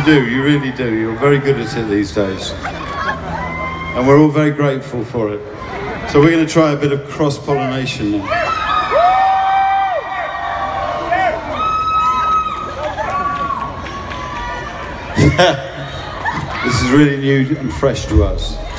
You really do. You're very good at it these days. And we're all very grateful for it. So we're going to try a bit of cross-pollination now. This is really new and fresh to us.